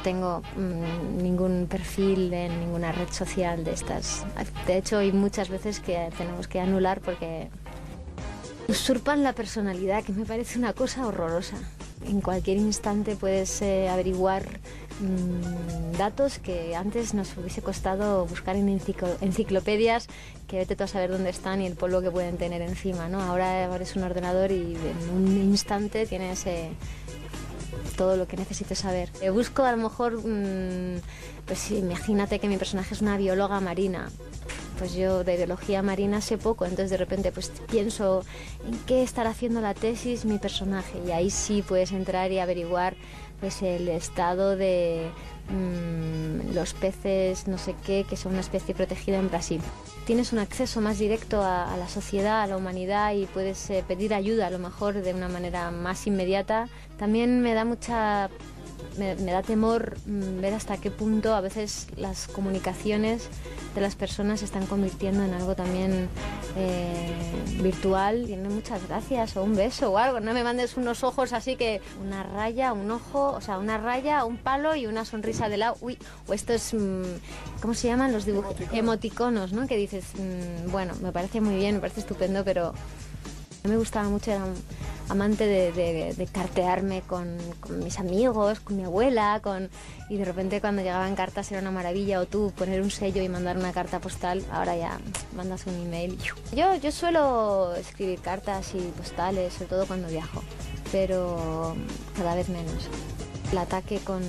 tengo ningún perfil en ninguna red social de estas. De hecho, hay muchas veces que tenemos que anular porque usurpan la personalidad, que me parece una cosa horrorosa. En cualquier instante puedes averiguar datos que antes nos hubiese costado buscar en enciclopedias, que vete tú a saber dónde están y el polvo que pueden tener encima, ¿no? Ahora abres un ordenador y en un instante tienes todo lo que necesites saber. Busco a lo mejor, pues imagínate que mi personaje es una bióloga marina. Pues yo de biología marina sé poco, entonces de repente pues pienso en qué estará haciendo la tesis mi personaje, y ahí sí puedes entrar y averiguar pues el estado de los peces no sé qué, que son una especie protegida en Brasil. Tienes un acceso más directo a la sociedad, a la humanidad, y puedes pedir ayuda a lo mejor de una manera más inmediata. También me da temor ver hasta qué punto a veces las comunicaciones de las personas se están convirtiendo en algo también virtual. Y no, muchas gracias, o un beso o algo. No me mandes unos ojos así, que una raya, un ojo, o sea, una raya, un palo y una sonrisa de lado. Uy, o esto es, ¿cómo se llaman los dibujos? Emoticonos, ¿no? Que dices, bueno, me parece muy bien, me parece estupendo, pero no me gustaba mucho. Era un amante de cartearme con mis amigos, con mi abuela, y de repente cuando llegaban cartas era una maravilla, o tú poner un sello y mandar una carta postal. Ahora ya mandas un email. Yo suelo escribir cartas y postales, sobre todo cuando viajo, pero cada vez menos. El ataque con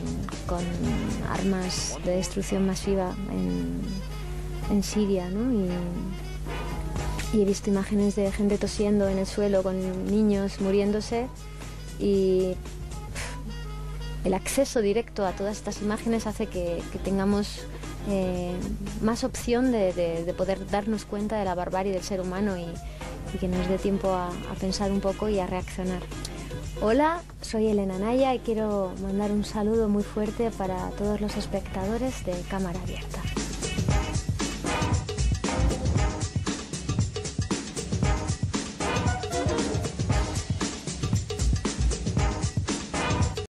armas de destrucción masiva en Siria, ¿no? Y he visto imágenes de gente tosiendo en el suelo, con niños muriéndose, y el acceso directo a todas estas imágenes hace que tengamos más opción de poder darnos cuenta de la barbarie del ser humano, y que nos dé tiempo a pensar un poco y a reaccionar. Hola, soy Elena Naya y quiero mandar un saludo muy fuerte para todos los espectadores de Cámara Abierta.